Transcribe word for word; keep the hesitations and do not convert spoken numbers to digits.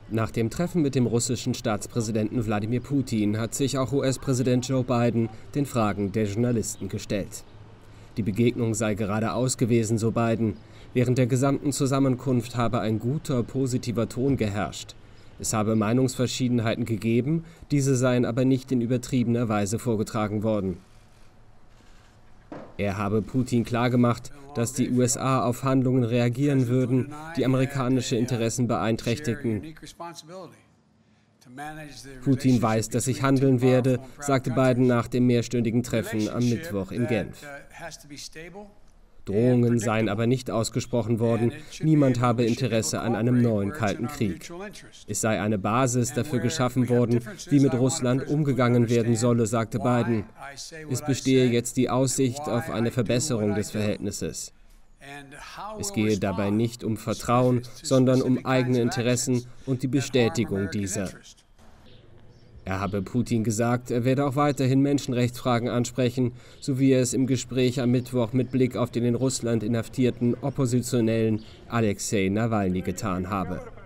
Nach dem Treffen mit dem russischen Staatspräsidenten Wladimir Putin hat sich auch U S-Präsident Joe Biden den Fragen der Journalisten gestellt. Die Begegnung sei geradeaus gewesen, so Biden. Während der gesamten Zusammenkunft habe ein guter, positiver Ton geherrscht. Es habe Meinungsverschiedenheiten gegeben, diese seien aber nicht in übertriebener Weise vorgetragen worden. Er habe Putin klargemacht, dass die U S A auf Handlungen reagieren würden, die amerikanische Interessen beeinträchtigen. Putin weiß, dass ich handeln werde, sagte Biden nach dem mehrstündigen Treffen am Mittwoch in Genf. Drohungen seien aber nicht ausgesprochen worden, niemand habe Interesse an einem neuen Kalten Krieg. Es sei eine Basis dafür geschaffen worden, wie mit Russland umgegangen werden solle, sagte Biden. Es bestehe jetzt die Aussicht auf eine Verbesserung des Verhältnisses. Es gehe dabei nicht um Vertrauen, sondern um eigene Interessen und die Bestätigung dieser. Er habe Putin gesagt, er werde auch weiterhin Menschenrechtsfragen ansprechen, so wie er es im Gespräch am Mittwoch mit Blick auf den in Russland inhaftierten Oppositionellen Alexei Nawalny getan habe.